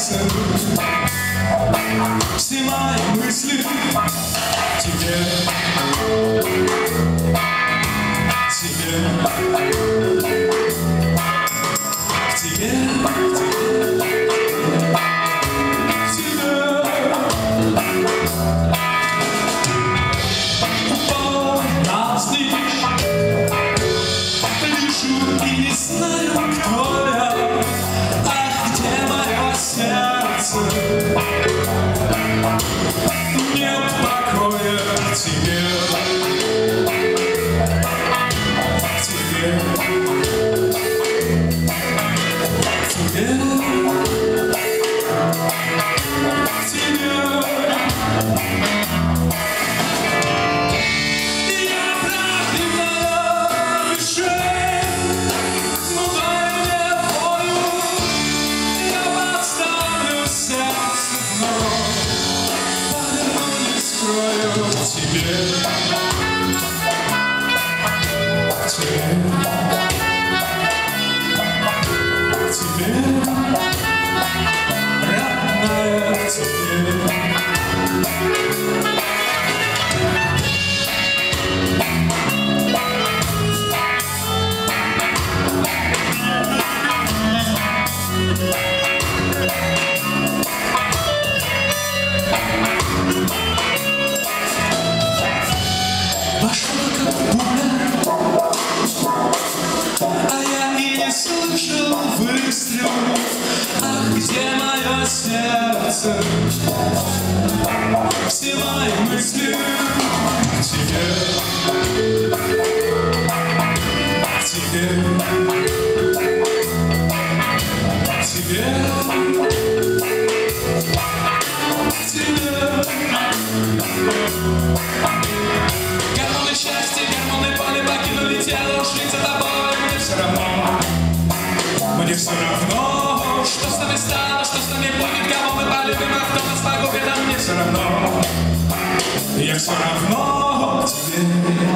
сердце, все мои мысли тебе, тебе, к тебе, к тебе. Полнозник, лежу и не знаю, кто я. Ах, где мое сердце? Нет покоя тебе, тебе, тебе, тебе. Я правильно пишу, но дай мне волю, я подставлю сердце вновь, поверну не скрою тебе, тебе, родная, тебе. Пошла как пуля, а я и не слышал выстрел. Ах, где мое сердце? Все мои мысли к тебе, к тебе, к тебе, к тебе. Гормоны счастья, гормоны боли покинули тело, ушли за тобой. Мне все равно, мне все равно, что с нами стало, что с нами будет, кого мы полюбим, а кто нас погубит, а мне все равно. Я все равно к тебе.